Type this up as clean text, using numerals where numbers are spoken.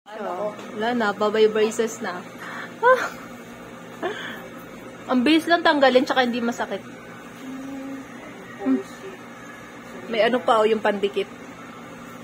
Wala na, babay braces na. Ah. Ang bilis lang tanggalin, tsaka hindi masakit. May ano pa yung pandikit.